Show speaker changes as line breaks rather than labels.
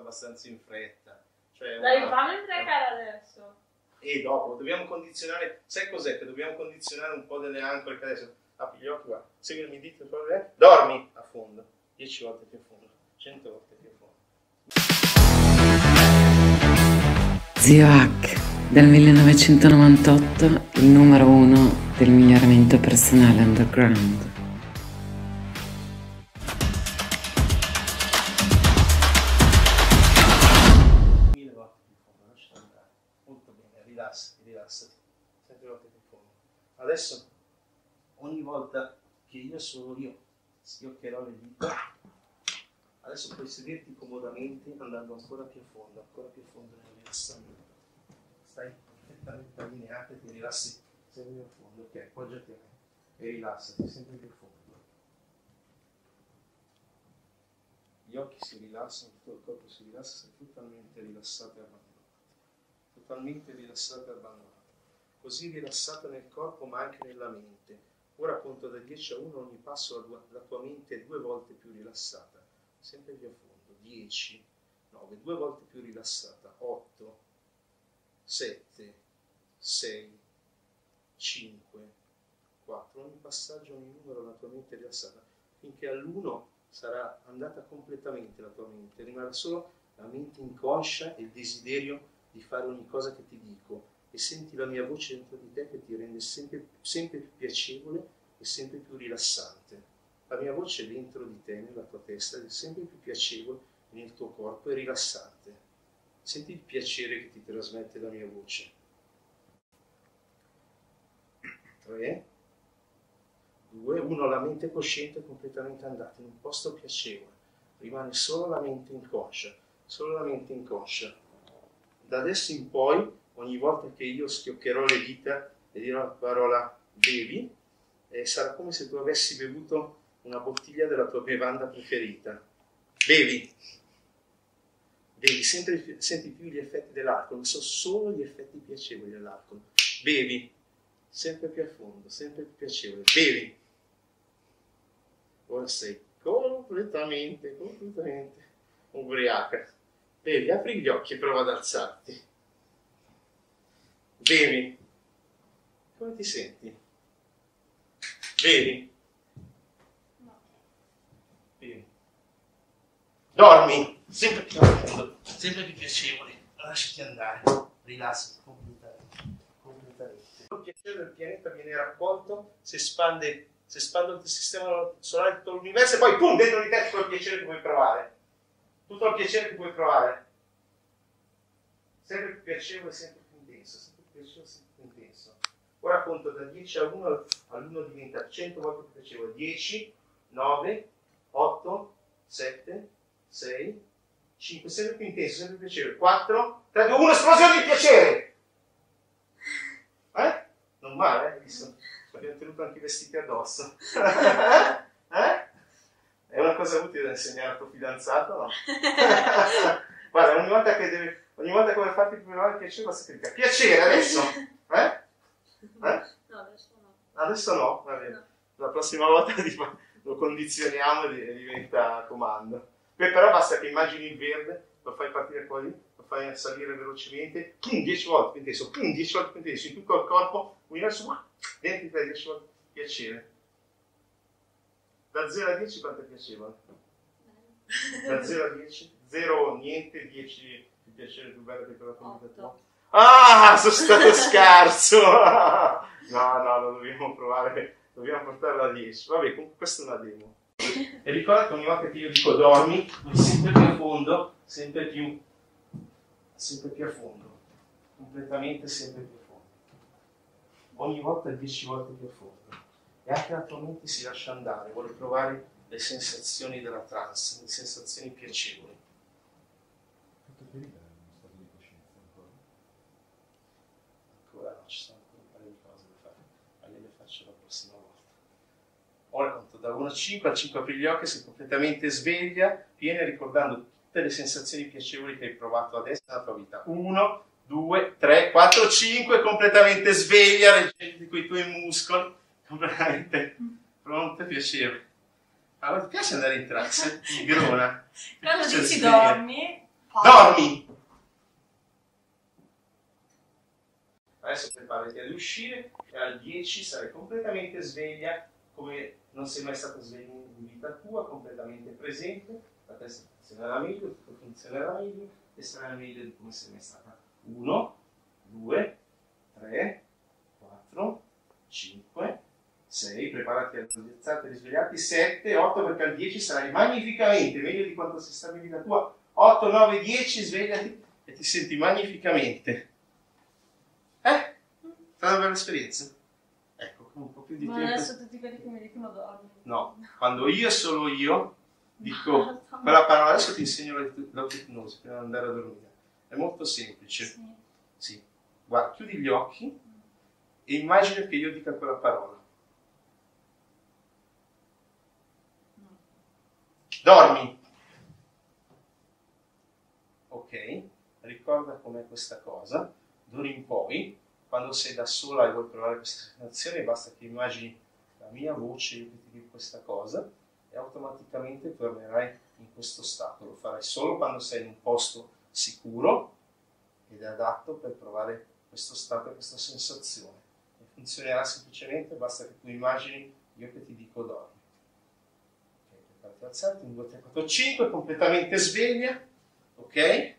abbastanza in fretta. Cioè,
Dai, fammi imprecare adesso.
E dopo dobbiamo condizionare, sai cos'è? Che dobbiamo condizionare un po' delle ancore che adesso apri gli occhi, guarda, segui il mio dito, dormi a fondo, 10 volte più a fondo, 100 volte più a fondo.
Zio Hack, dal 1998 il numero 1 del miglioramento personale underground.
Rilassati, senti volte più fondo. Adesso, ogni volta che io sono io, schioccherò le dita. Adesso puoi sederti comodamente andando ancora più a fondo nel rilassamento. Stai perfettamente allineata e ti rilassi sempre più a fondo. Ok, appoggiati a me e rilassati sempre più a fondo. Gli occhi si rilassano, tutto il corpo si rilassa, sei totalmente rilassato e abbandonato. Totalmente rilassata e abbandonata. Così rilassata nel corpo ma anche nella mente. Ora conto da 10 a 1, ogni passo la tua mente è 2 volte più rilassata, sempre più a fondo. 10, 9, 2 volte più rilassata. 8, 7, 6, 5, 4. Ogni passaggio, ogni numero la tua mente è rilassata, finché all'1 sarà andata completamente la tua mente, rimarrà solo la mente inconscia e il desiderio di fare ogni cosa che ti dico, e senti la mia voce dentro di te che ti rende sempre più piacevole e sempre più rilassante. La mia voce dentro di te, nella tua testa, è sempre più piacevole nel tuo corpo e rilassante. Senti il piacere che ti trasmette la mia voce. 3, 2, 1, la mente cosciente è completamente andata in un posto piacevole. Rimane solo la mente inconscia, solo la mente inconscia. Da adesso in poi, ogni volta che io schioccherò le dita e dirò la parola bevi, sarà come se tu avessi bevuto una bottiglia della tua bevanda preferita. Bevi. Bevi, senti più gli effetti dell'alcol, non sono solo gli effetti piacevoli dell'alcol. Bevi, sempre più a fondo, sempre più piacevole. Bevi. Ora sei completamente ubriaca. Bevi, apri gli occhi e prova ad alzarti. Bevi. Come ti senti? Bevi. Bevi. Dormi. Sempre più profondo, sempre più piacevole. Lasciati andare. Rilassati completamente. Il piacere del pianeta viene raccolto, si espande il sistema solare, tutto l'universo, e poi pum, dentro di te tutto il piacere che vuoi provare. Tutto il piacere che puoi provare, sempre più piacevole, sempre più intenso, sempre più piacevole, sempre più intenso. Ora conto da 10 a 1, all'1 diventa 100 volte più piacevole. 10, 9, 8, 7, 6, 5, sempre più intenso, sempre più piacevole. 4, 3, 2, 1, esplosione di piacere! Non male, hai visto? Abbiamo tenuto anche i vestiti addosso. È una cosa utile da insegnare al tuo fidanzato, no? Guarda, ogni volta che vuoi farti provare il piacere, basta cliccare. Piacere adesso!
No, adesso no.
Adesso no? Va bene. No. La prossima volta lo condizioniamo e diventa comando. Però basta che immagini il verde, lo fai partire qua lì, lo fai salire velocemente, 10 volte più intenso, 10 volte più intenso, in tutto il corpo, universo, dentro di te 10 volte piacere. Da 0 a 10 quanto è piacevole? Da 0 a 10? 0 niente, 10 il piacere più bello che te l'ho fatto. Ah, sono stato scarso! No, lo dobbiamo provare, dobbiamo portarlo a 10. Vabbè, comunque questa è una demo. E ricorda che ogni volta che io dico dormi, sempre più a fondo, sempre più a fondo, completamente sempre più a fondo. Ogni volta 10 volte più a fondo. E anche la tua mente si lascia andare, vuole provare le sensazioni della trance, le sensazioni piacevoli.
Quanto più libera è uno stato di coscienza ancora?
Ancora no, ci sono ancora un paio di cose da fare, ma le faccio la prossima volta. Ora conto da 1 a 5, al 5 apri gli occhi, sei completamente sveglia, piena, ricordando tutte le sensazioni piacevoli che hai provato adesso nella tua vita. 1, 2, 3, 4, 5, completamente sveglia, reggenti con i tuoi muscoli, completamente pronta e piacevole. Allora, ti piace andare in trance? Tigrona?
Quando dici
sveglia?
dormi,
Dormi! Adesso preparati ad uscire e al 10 sarai completamente sveglia, come non sei mai stata sveglia in vita tua, completamente presente, la testa funzionerà meglio, tutto funzionerà meglio e sarai meglio di come sei mai stata. 1, 2, 3, 4, 5, 6, preparati ad alzarti e risvegliarti, 7, 8, perché al 10 sarai magnificamente meglio di quanto sei stata in vita tua. 8, 9, 10, svegliati e ti senti magnificamente. È stata una bella esperienza? Ecco, con un po' più di tempo.
Ma adesso tutti quelli che mi dicono dormi.
No, quando io e solo io dico quella parola, adesso ti insegno l'autipnosi prima di andare a dormire. È molto semplice.
Sì.
Sì. Guarda, chiudi gli occhi e immagina che io dica quella parola. Dormi. Ok? Ricorda com'è questa cosa. D'ora in poi, quando sei da sola e vuoi provare questa sensazione, basta che immagini la mia voce, io che ti dico questa cosa, e automaticamente tornerai in questo stato. Lo farai solo quando sei in un posto sicuro ed adatto per provare questo stato e questa sensazione. E funzionerà semplicemente, basta che tu immagini io che ti dico dormi. Ok, preparati ad alzarti, 1, 2, 3, 4, 5, completamente sveglia, ok?